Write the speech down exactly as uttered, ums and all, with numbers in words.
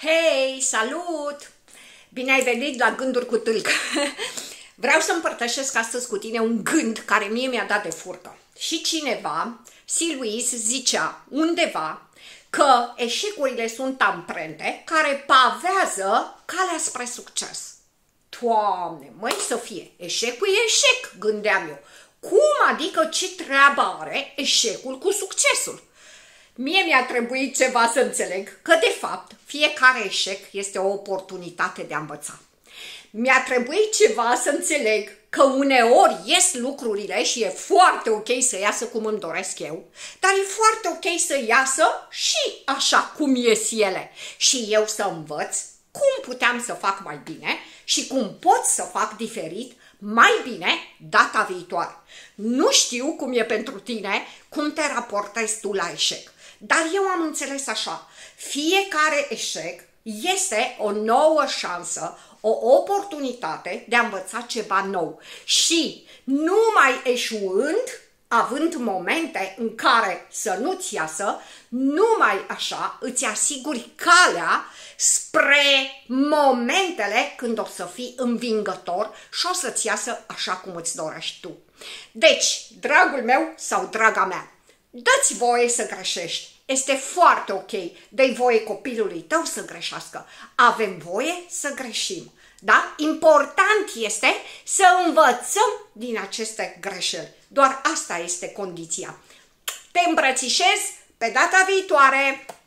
Hei, salut! Bine ai venit la Gânduri cu Tâlcă! Vreau să împărtășesc astăzi cu tine un gând care mie mi-a dat de furcă. Și cineva, C. Lewis, zicea undeva că eșecurile sunt amprente care pavează calea spre succes. Doamne, măi să fie, eșecul e eșec, gândeam eu. Cum adică ce treabă are eșecul cu succesul? Mie mi-a trebuit ceva să înțeleg că, de fapt, fiecare eșec este o oportunitate de a învăța. Mi-a trebuit ceva să înțeleg că uneori ies lucrurile și e foarte ok să iasă cum îmi doresc eu, dar e foarte ok să iasă și așa cum ies ele. Și eu să învăț cum puteam să fac mai bine și cum pot să fac diferit mai bine data viitoare. Nu știu cum e pentru tine, cum te raportezi tu la eșec, dar eu am înțeles așa, fiecare eșec este o nouă șansă, o oportunitate de a învăța ceva nou și numai eșuând, având momente în care să nu-ți iasă, numai așa îți asiguri calea spre momentele când o să fii învingător și o să-ți iasă așa cum îți dorești tu. Deci, dragul meu sau draga mea, dă-ți voie să greșești. Este foarte ok, dă-i voie copilului tău să greșească. Avem voie să greșim. Da? Important este să învățăm din aceste greșeli. Doar asta este condiția. Te îmbrățișez pe data viitoare!